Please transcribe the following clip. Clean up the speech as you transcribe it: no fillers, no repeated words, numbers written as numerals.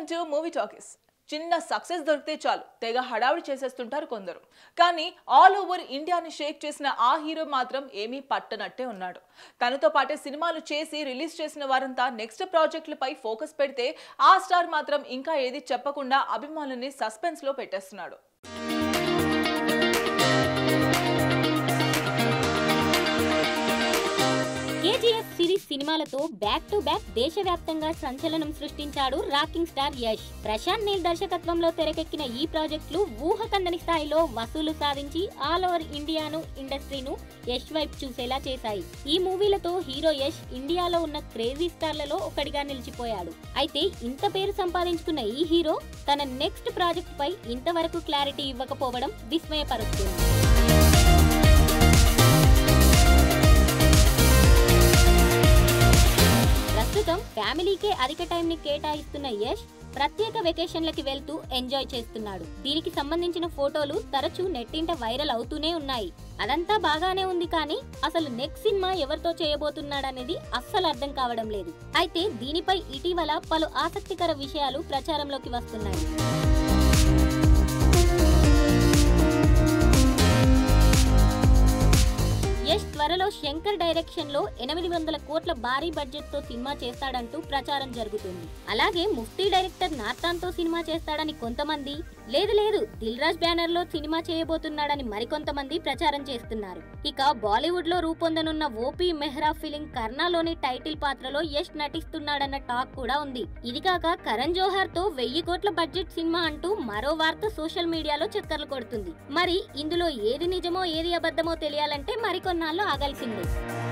To movie talkies. చిన్న success దొరికితే చాలు తెగ హడావిడి చేసేస్తుంటారు కొందరు. కానీ ఆల్ ఓవర్ ఇండియాని షేక్ చేసిన ఆ హీరో మాత్రం ఏమీ పట్టనట్టే ఉన్నాడు. తనతో పాటే సినిమాలు చేసి రిలీజ్ చేసిన వారంతా నెక్స్ట్ ప్రాజెక్టులపై ఫోకస్ పెడితే ఆ స్టార్ మాత్రం ఇంకా ఏది చెప్పకుండా అభిమానుల్ని సస్పెన్స్ లో పెట్టేస్తున్నాడు. కేజీఎఫ్ సిరీస్ సినిమాలతో బ్యాక్ టు బ్యాక్ దేశవ్యాప్తంగా సంచలనం సృష్టించాడు రాకింగ్ స్టార్ యష్. ప్రశాంత్ నీల్ దర్శకత్వంలో తెరకెక్కిన ఈ ప్రాజెక్టులు ఊహకందని స్థాయిలో వసూలు సాధించి ఆల్ ఓవర్ ఇండస్ట్రీను యష్ వైపు చూసేలా చేశాయి. ఈ మూవీలతో హీరో యష్ ఇండియాలో ఉన్న క్రేజీ స్టార్లలో ఒకటిగా నిలిచిపోయాడు. అయితే ఇంత పేరు సంపాదించుకున్న ఈ హీరో తన నెక్స్ట్ ప్రాజెక్ట్ పై ఇంతవరకు క్లారిటీ ఇవ్వకపోవడం విస్మయపరుస్తుంది. ప్రస్తుతం ఫ్యామిలీకే అధిక టైం ని కేటాయిస్తున్న యష్ ప్రత్యేక వెకేషన్లకి వెళ్తూ ఎంజాయ్ చేస్తున్నాడు. దీనికి సంబంధించిన ఫోటోలు తరచూ నెట్టింట వైరల్ అవుతూనే ఉన్నాయి. అదంతా బాగానే ఉంది, కానీ అసలు నెక్స్ట్ సినిమా ఎవరితో చేయబోతున్నాడనేది అస్సలు అర్థం కావడం లేదు. అయితే దీనిపై ఇటీవల పలు ఆసక్తికర విషయాలు ప్రచారంలోకి వస్తున్నాయి. యష్ త్వరలో శంకర్ డైరెక్షన్ లో 800 కోట్ల భారీ బడ్జెట్ తో సినిమా చేస్తాడంటూ ప్రచారం జరుగుతుంది. అలాగే ముఫ్తీ డైరెక్టర్ నార్తాన్ తో సినిమా చేస్తాడని కొంతమంది, లేదు దిల్ రాజ్ బ్యానర్ లో సినిమా చేయబోతున్నాడని మరికొంతమంది ప్రచారం చేస్తున్నారు. ఇక బాలీవుడ్ లో రూపొందనున్న ఓపీ మెహ్రా ఫిలిం కర్ణాలోని టైటిల్ పాత్రలో యష్ నటిస్తున్నాడన్న టాక్ కూడా ఉంది. ఇది కాక కరణ్ జోహార్ తో 1000 కోట్ల బడ్జెట్ సినిమా అంటూ మరో వార్త సోషల్ మీడియాలో చక్కర్లు కొడుతుంది. మరి ఇందులో ఏది నిజమో ఏది అబద్ధమో తెలియాలంటే మరికొన్నాళ్ళు ఆగాల్సిందే.